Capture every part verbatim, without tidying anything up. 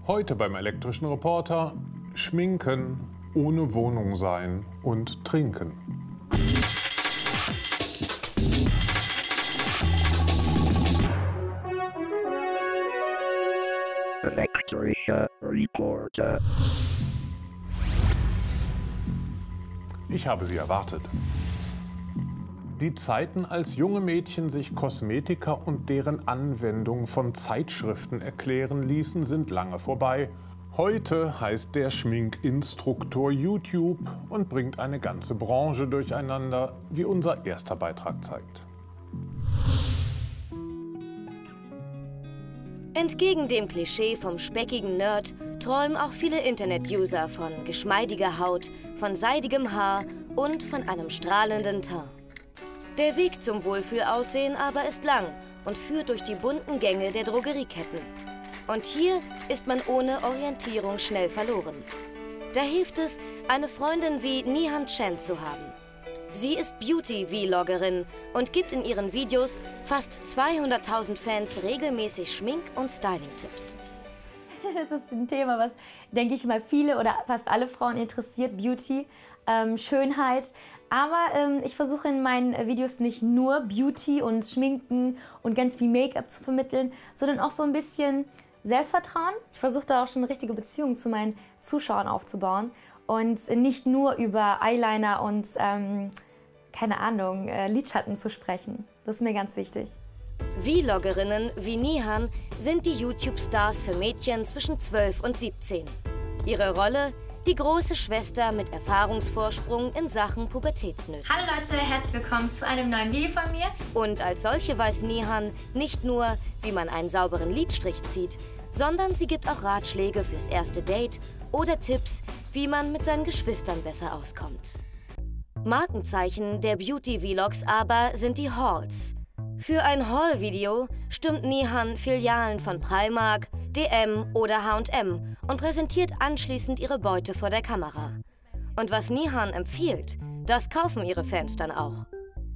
Heute beim Elektrischen Reporter: Schminken, ohne Wohnung sein und trinken. Elektrischer Reporter. Ich habe Sie erwartet. Die Zeiten, als junge Mädchen sich Kosmetika und deren Anwendung von Zeitschriften erklären ließen, sind lange vorbei. Heute heißt der Schminkinstruktor YouTube und bringt eine ganze Branche durcheinander, wie unser erster Beitrag zeigt. Entgegen dem Klischee vom speckigen Nerd träumen auch viele Internet-User von geschmeidiger Haut, von seidigem Haar und von einem strahlenden Teint. Der Weg zum Wohlfühlaussehen aber ist lang und führt durch die bunten Gänge der Drogerieketten. Und hier ist man ohne Orientierung schnell verloren. Da hilft es, eine Freundin wie Nihan Chen zu haben. Sie ist Beauty-Vloggerin und gibt in ihren Videos fast zweihunderttausend Fans regelmäßig Schmink- und Styling-Tipps. Das ist ein Thema, was, denke ich mal, viele oder fast alle Frauen interessiert. Beauty, ähm, Schönheit. Aber ähm, ich versuche in meinen Videos nicht nur Beauty und Schminken und ganz viel Make-up zu vermitteln, sondern auch so ein bisschen Selbstvertrauen. Ich versuche da auch schon eine richtige Beziehung zu meinen Zuschauern aufzubauen und nicht nur über Eyeliner und, ähm, keine Ahnung, äh, Lidschatten zu sprechen. Das ist mir ganz wichtig. Vloggerinnen wie Nihan sind die YouTube-Stars für Mädchen zwischen zwölf und siebzehn. Ihre Rolle: die große Schwester mit Erfahrungsvorsprung in Sachen Pubertätsnöten. Hallo Leute, herzlich willkommen zu einem neuen Video von mir. Und als solche weiß Nihan nicht nur, wie man einen sauberen Lidstrich zieht, sondern sie gibt auch Ratschläge fürs erste Date oder Tipps, wie man mit seinen Geschwistern besser auskommt. Markenzeichen der Beauty-Vlogs aber sind die Hauls. Für ein Haul-Video stimmt Nihan Filialen von Primark, D M oder H und M und präsentiert anschließend ihre Beute vor der Kamera. Und was Nihan empfiehlt, das kaufen ihre Fans dann auch.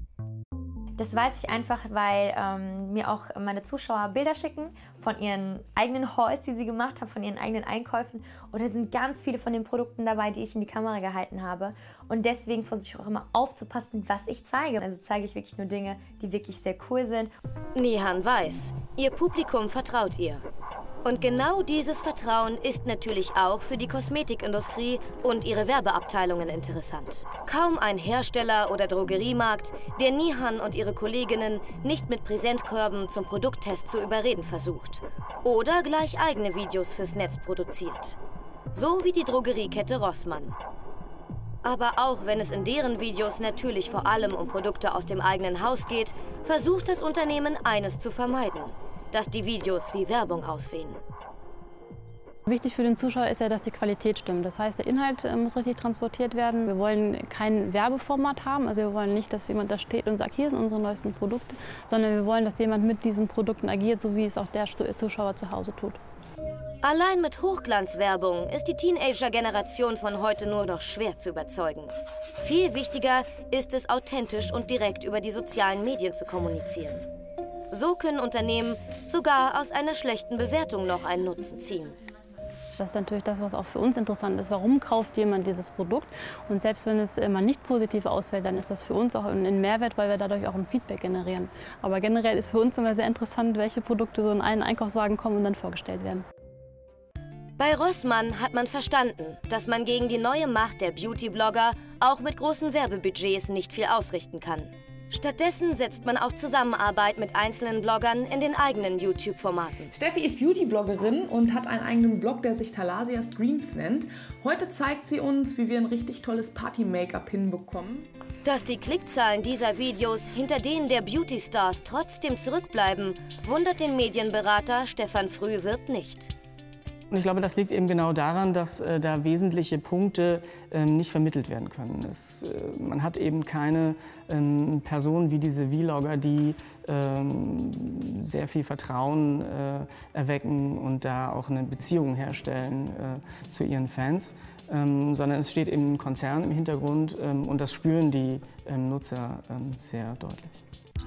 Das weiß ich einfach, weil ähm, mir auch meine Zuschauer Bilder schicken von ihren eigenen Hauls, die sie gemacht haben, von ihren eigenen Einkäufen. Und da sind ganz viele von den Produkten dabei, die ich in die Kamera gehalten habe. Und deswegen versuche ich auch immer aufzupassen, was ich zeige. Also zeige ich wirklich nur Dinge, die wirklich sehr cool sind. Nihan weiß, ihr Publikum vertraut ihr. Und genau dieses Vertrauen ist natürlich auch für die Kosmetikindustrie und ihre Werbeabteilungen interessant. Kaum ein Hersteller oder Drogeriemarkt, der Nihan und ihre Kolleginnen nicht mit Präsentkörben zum Produkttest zu überreden versucht. Oder gleich eigene Videos fürs Netz produziert. So wie die Drogeriekette Rossmann. Aber auch wenn es in deren Videos natürlich vor allem um Produkte aus dem eigenen Haus geht, versucht das Unternehmen eines zu vermeiden: dass die Videos wie Werbung aussehen. Wichtig für den Zuschauer ist ja, dass die Qualität stimmt. Das heißt, der Inhalt äh, muss richtig transportiert werden. Wir wollen kein Werbeformat haben. Also wir wollen nicht, dass jemand da steht und sagt, hier sind unsere neuesten Produkte, sondern wir wollen, dass jemand mit diesen Produkten agiert, so wie es auch der Zuschauer zu Hause tut. Allein mit Hochglanzwerbung ist die Teenager-Generation von heute nur noch schwer zu überzeugen. Viel wichtiger ist es, authentisch und direkt über die sozialen Medien zu kommunizieren. So können Unternehmen sogar aus einer schlechten Bewertung noch einen Nutzen ziehen. Das ist natürlich das, was auch für uns interessant ist. Warum kauft jemand dieses Produkt? Und selbst wenn es mal nicht positiv ausfällt, dann ist das für uns auch ein Mehrwert, weil wir dadurch auch ein Feedback generieren. Aber generell ist für uns immer sehr interessant, welche Produkte so in einen Einkaufswagen kommen und dann vorgestellt werden. Bei Rossmann hat man verstanden, dass man gegen die neue Macht der Beauty-Blogger auch mit großen Werbebudgets nicht viel ausrichten kann. Stattdessen setzt man auf Zusammenarbeit mit einzelnen Bloggern in den eigenen YouTube-Formaten. Steffi ist Beauty-Bloggerin und hat einen eigenen Blog, der sich Thalasias Dreams nennt. Heute zeigt sie uns, wie wir ein richtig tolles Party-Make-up hinbekommen. Dass die Klickzahlen dieser Videos hinter denen der Beauty-Stars trotzdem zurückbleiben, wundert den Medienberater Stefan Frühwirth nicht. Und ich glaube, das liegt eben genau daran, dass äh, da wesentliche Punkte äh, nicht vermittelt werden können. Es, äh, man hat eben keine ähm, Personen wie diese Vlogger, die ähm, sehr viel Vertrauen äh, erwecken und da auch eine Beziehung herstellen äh, zu ihren Fans. Ähm, sondern es steht eben ein Konzern im Hintergrund ähm, und das spüren die ähm, Nutzer ähm, sehr deutlich.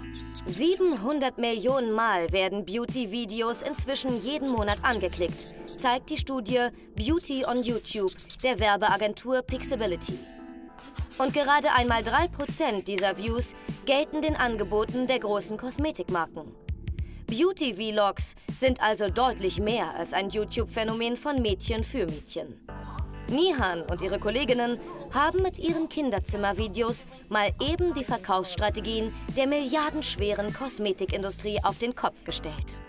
siebenhundert Millionen Mal werden Beauty-Videos inzwischen jeden Monat angeklickt, zeigt die Studie Beauty on YouTube der Werbeagentur Pixability. Und gerade einmal drei Prozent dieser Views gelten den Angeboten der großen Kosmetikmarken. Beauty-Vlogs sind also deutlich mehr als ein YouTube-Phänomen von Mädchen für Mädchen. Nihan und ihre Kolleginnen haben mit ihren Kinderzimmervideos mal eben die Verkaufsstrategien der milliardenschweren Kosmetikindustrie auf den Kopf gestellt.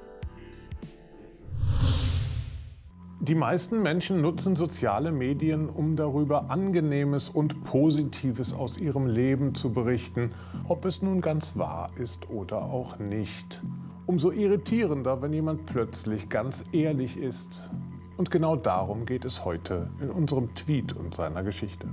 Die meisten Menschen nutzen soziale Medien, um darüber Angenehmes und Positives aus ihrem Leben zu berichten, ob es nun ganz wahr ist oder auch nicht. Umso irritierender, wenn jemand plötzlich ganz ehrlich ist. Und genau darum geht es heute in unserem Tweet und seiner Geschichte.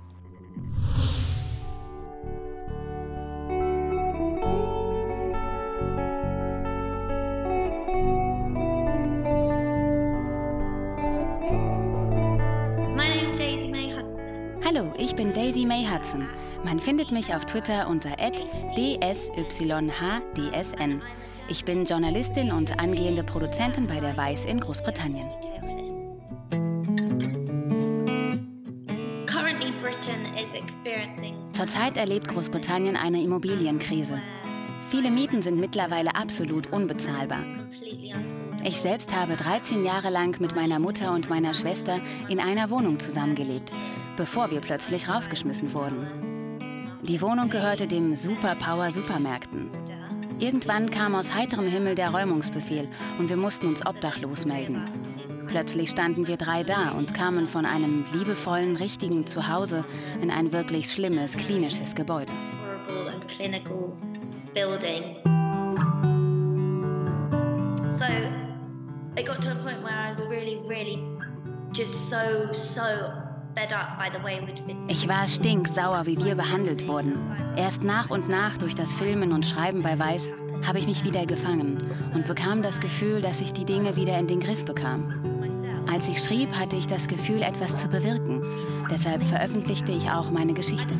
Hallo, ich bin Daisy May Hudson. Man findet mich auf Twitter unter at d s y h d s n. Ich bin Journalistin und angehende Produzentin bei der Vice in Großbritannien. Zurzeit erlebt Großbritannien eine Immobilienkrise. Viele Mieten sind mittlerweile absolut unbezahlbar. Ich selbst habe dreizehn Jahre lang mit meiner Mutter und meiner Schwester in einer Wohnung zusammengelebt, bevor wir plötzlich rausgeschmissen wurden. Die Wohnung gehörte dem Superpower Supermärkten. Irgendwann kam aus heiterem Himmel der Räumungsbefehl und wir mussten uns obdachlos melden. Plötzlich standen wir drei da und kamen von einem liebevollen, richtigen Zuhause in ein wirklich schlimmes, klinisches Gebäude. So, it got to a point where I was really, really just so, so fed up by the way we'd been. Ich war stinksauer, wie wir behandelt wurden. Erst nach und nach durch das Filmen und Schreiben bei Vice habe ich mich wieder gefangen und bekam das Gefühl, dass ich die Dinge wieder in den Griff bekam. Als ich schrieb, hatte ich das Gefühl, etwas zu bewirken. Deshalb veröffentlichte ich auch meine Geschichte.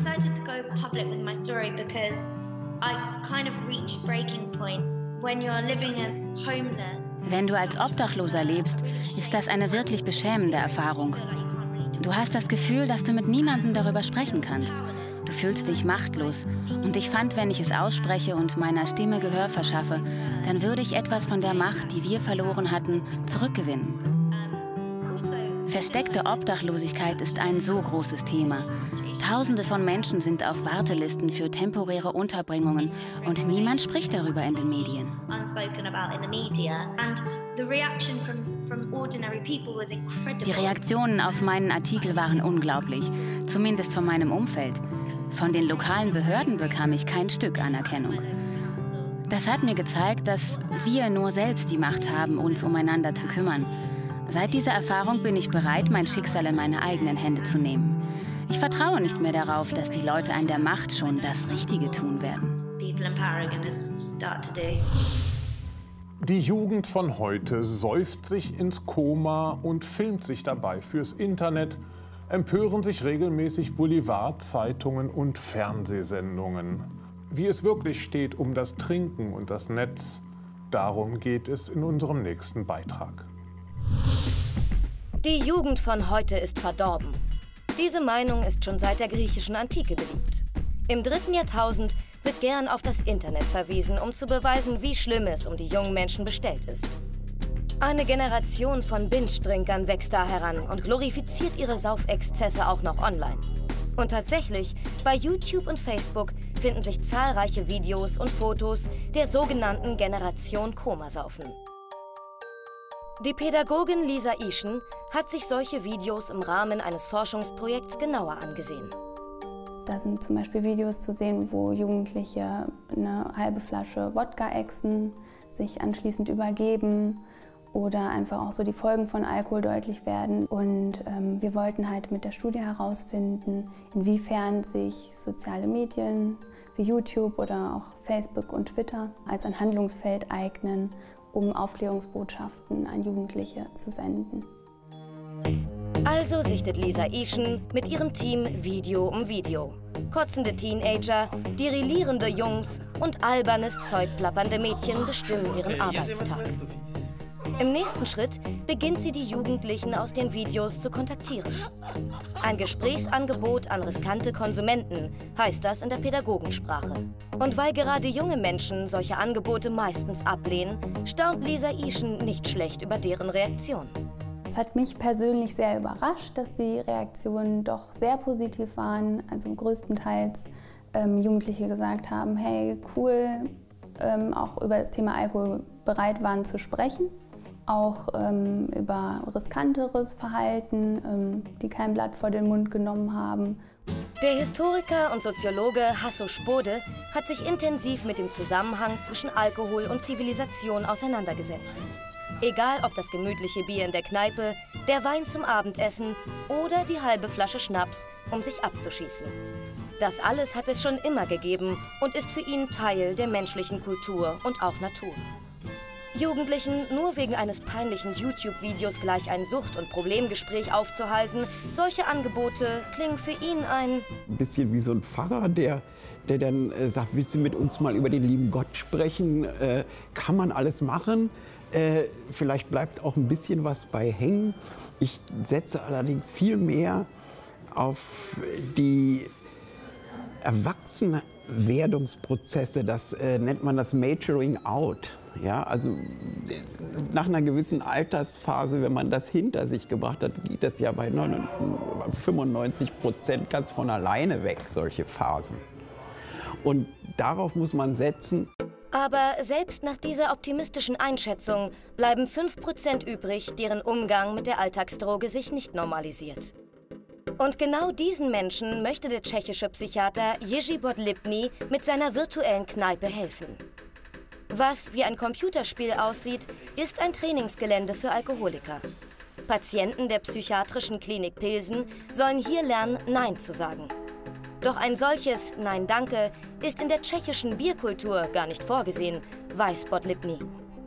Wenn du als Obdachloser lebst, ist das eine wirklich beschämende Erfahrung. Du hast das Gefühl, dass du mit niemandem darüber sprechen kannst. Du fühlst dich machtlos. Und ich fand, wenn ich es ausspreche und meiner Stimme Gehör verschaffe, dann würde ich etwas von der Macht, die wir verloren hatten, zurückgewinnen. Versteckte Obdachlosigkeit ist ein so großes Thema. Tausende von Menschen sind auf Wartelisten für temporäre Unterbringungen und niemand spricht darüber in den Medien. Die Reaktionen auf meinen Artikel waren unglaublich, zumindest von meinem Umfeld. Von den lokalen Behörden bekam ich kein Stück Anerkennung. Das hat mir gezeigt, dass wir nur selbst die Macht haben, uns umeinander zu kümmern. Seit dieser Erfahrung bin ich bereit, mein Schicksal in meine eigenen Hände zu nehmen. Ich vertraue nicht mehr darauf, dass die Leute an der Macht schon das Richtige tun werden. Die Jugend von heute säuft sich ins Koma und filmt sich dabei fürs Internet, empören sich regelmäßig Boulevardzeitungen und Fernsehsendungen. Wie es wirklich steht um das Trinken und das Netz, darum geht es in unserem nächsten Beitrag. Die Jugend von heute ist verdorben. Diese Meinung ist schon seit der griechischen Antike beliebt. Im dritten Jahrtausend wird gern auf das Internet verwiesen, um zu beweisen, wie schlimm es um die jungen Menschen bestellt ist. Eine Generation von Binge-Trinkern wächst da heran und glorifiziert ihre Saufexzesse auch noch online. Und tatsächlich, bei YouTube und Facebook finden sich zahlreiche Videos und Fotos der sogenannten Generation Komasaufen. Die Pädagogin Lisa Ischen hat sich solche Videos im Rahmen eines Forschungsprojekts genauer angesehen. Da sind zum Beispiel Videos zu sehen, wo Jugendliche eine halbe Flasche Wodka ächzen, sich anschließend übergeben oder einfach auch so die Folgen von Alkohol deutlich werden. Und ähm, wir wollten halt mit der Studie herausfinden, inwiefern sich soziale Medien wie YouTube oder auch Facebook und Twitter als ein Handlungsfeld eignen, um Aufklärungsbotschaften an Jugendliche zu senden. Also sichtet Lisa Ischen mit ihrem Team Video um Video. Kotzende Teenager, dirillierende Jungs und albernes, zeugplappernde Mädchen bestimmen ihren Arbeitstag. Im nächsten Schritt beginnt sie, die Jugendlichen aus den Videos zu kontaktieren. Ein Gesprächsangebot an riskante Konsumenten, heißt das in der Pädagogensprache. Und weil gerade junge Menschen solche Angebote meistens ablehnen, staunt Lisa Ischen nicht schlecht über deren Reaktion. Es hat mich persönlich sehr überrascht, dass die Reaktionen doch sehr positiv waren. Also größtenteils ähm, Jugendliche gesagt haben, hey, cool, ähm, auch über das Thema Alkohol bereit waren zu sprechen. Auch ähm, über riskanteres Verhalten, ähm, die kein Blatt vor den Mund genommen haben. Der Historiker und Soziologe Hasso Spode hat sich intensiv mit dem Zusammenhang zwischen Alkohol und Zivilisation auseinandergesetzt. Egal ob das gemütliche Bier in der Kneipe, der Wein zum Abendessen oder die halbe Flasche Schnaps, um sich abzuschießen. Das alles hat es schon immer gegeben und ist für ihn Teil der menschlichen Kultur und auch Natur. Jugendlichen nur wegen eines peinlichen YouTube-Videos gleich ein Sucht- und Problemgespräch aufzuhalsen, solche Angebote klingen für ihn ein... Ein bisschen wie so ein Pfarrer, der, der dann äh, sagt, willst du mit uns mal über den lieben Gott sprechen? Äh, kann man alles machen? Äh, vielleicht bleibt auch ein bisschen was bei hängen. Ich setze allerdings viel mehr auf die Erwachsenwerdungsprozesse, das äh, nennt man das Maturing out. Ja, also nach einer gewissen Altersphase, wenn man das hinter sich gebracht hat, geht das ja bei fünfundneunzig Prozent ganz von alleine weg, solche Phasen. Und darauf muss man setzen. Aber selbst nach dieser optimistischen Einschätzung bleiben fünf Prozent übrig, deren Umgang mit der Alltagsdroge sich nicht normalisiert. Und genau diesen Menschen möchte der tschechische Psychiater Jiří Podlipný mit seiner virtuellen Kneipe helfen. Was wie ein Computerspiel aussieht, ist ein Trainingsgelände für Alkoholiker. Patienten der psychiatrischen Klinik Pilsen sollen hier lernen, Nein zu sagen. Doch ein solches Nein danke ist in der tschechischen Bierkultur gar nicht vorgesehen, weiß Podlipný.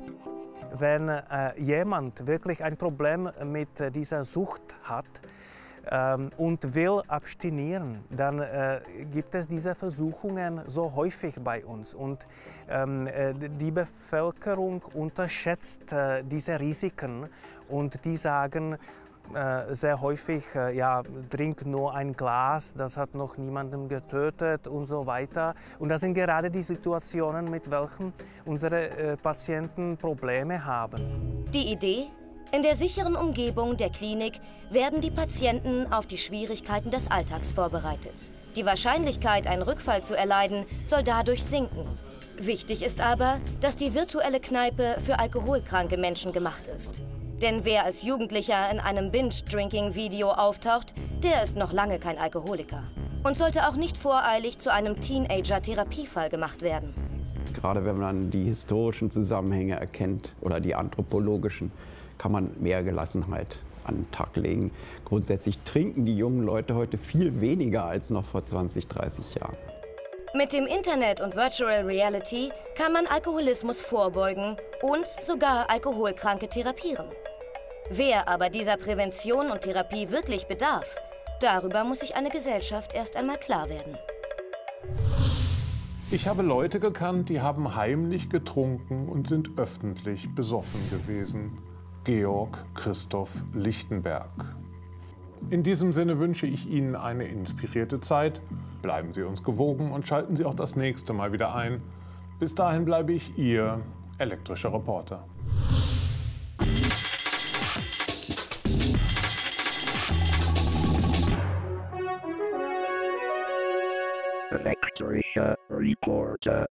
Wenn äh, jemand wirklich ein Problem mit äh, dieser Sucht hat, Ähm, und will abstinieren, dann äh, gibt es diese Versuchungen so häufig bei uns. Und ähm, äh, die Bevölkerung unterschätzt äh, diese Risiken und die sagen äh, sehr häufig, äh, ja, trink nur ein Glas, das hat noch niemanden getötet und so weiter. Und das sind gerade die Situationen, mit welchen unsere äh, Patienten Probleme haben. Die Idee? In der sicheren Umgebung der Klinik werden die Patienten auf die Schwierigkeiten des Alltags vorbereitet. Die Wahrscheinlichkeit, einen Rückfall zu erleiden, soll dadurch sinken. Wichtig ist aber, dass die virtuelle Kneipe für alkoholkranke Menschen gemacht ist. Denn wer als Jugendlicher in einem Binge-Drinking-Video auftaucht, der ist noch lange kein Alkoholiker. Und sollte auch nicht voreilig zu einem Teenager-Therapiefall gemacht werden. Gerade wenn man die historischen Zusammenhänge erkennt oder die anthropologischen, kann man mehr Gelassenheit an den Tag legen. Grundsätzlich trinken die jungen Leute heute viel weniger als noch vor zwanzig, dreißig Jahren. Mit dem Internet und Virtual Reality kann man Alkoholismus vorbeugen und sogar Alkoholkranke therapieren. Wer aber dieser Prävention und Therapie wirklich bedarf, darüber muss sich eine Gesellschaft erst einmal klar werden. Ich habe Leute gekannt, die haben heimlich getrunken und sind öffentlich besoffen gewesen. Georg Christoph Lichtenberg. In diesem Sinne wünsche ich Ihnen eine inspirierte Zeit. Bleiben Sie uns gewogen und schalten Sie auch das nächste Mal wieder ein. Bis dahin bleibe ich Ihr elektrischer Reporter. Elektrischer Reporter.